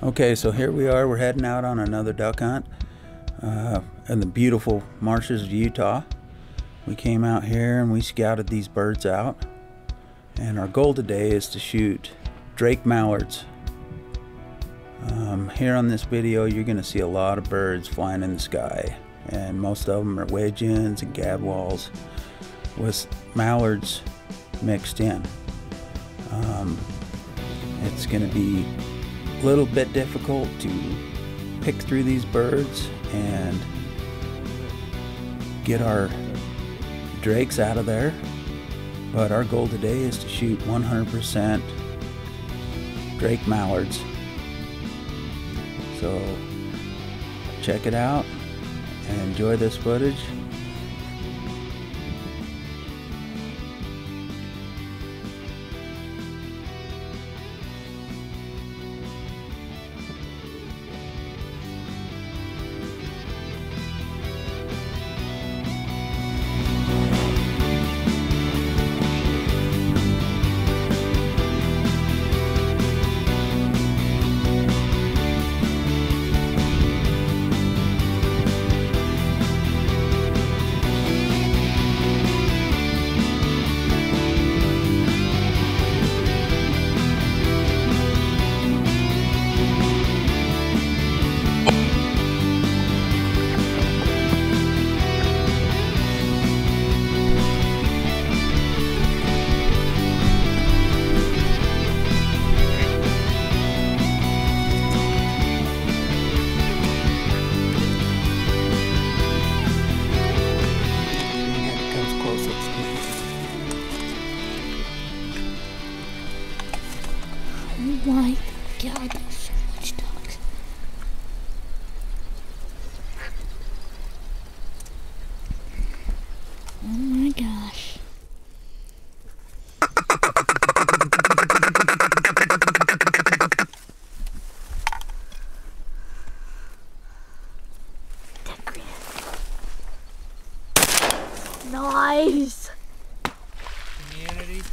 Okay, so here we are. We're heading out on another duck hunt in the beautiful marshes of Utah. We came out here and we scouted these birds out. And our goal today is to shoot Drake mallards. Here on this video, you're going to see a lot of birds flying in the sky. And most of them are wedge-ins and gadwalls with mallards mixed in. It's going to be a little bit difficult to pick through these birds and get our drakes out of there, but our goal today is to shoot 100% drake mallards. So check it out and enjoy this footage. Oh my God, there's so much dogs. Oh my gosh. Nice. Community.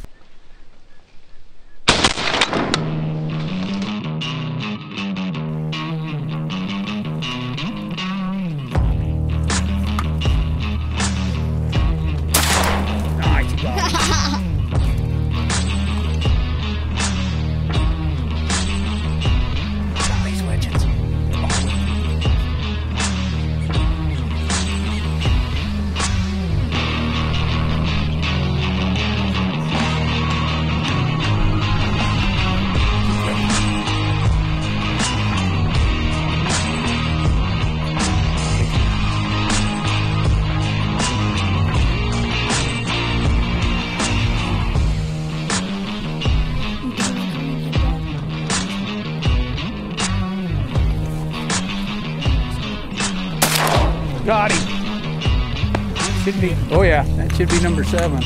Got him. Should be, oh yeah, that should be number 7.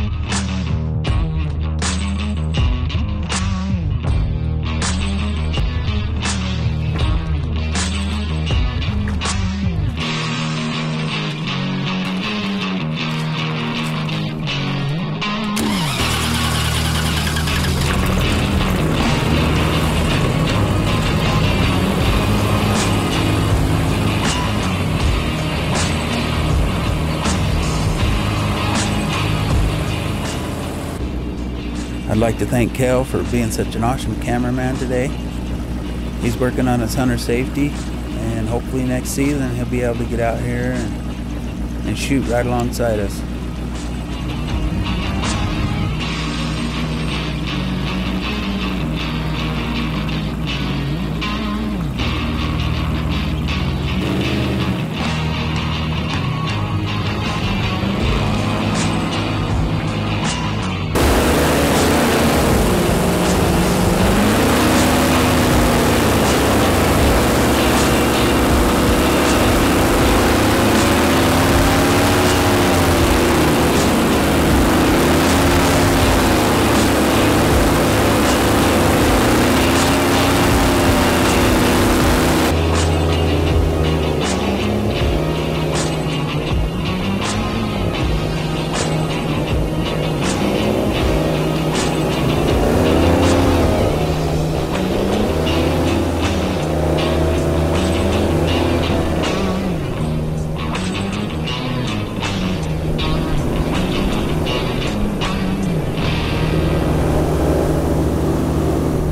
I'd like to thank Kel for being such an awesome cameraman today. He's working on his hunter safety, and hopefully next season he'll be able to get out here and shoot right alongside us.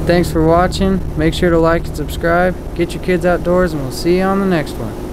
thanks for watching. Make sure to like and subscribe. Get your kids outdoors, and we'll see you on the next one.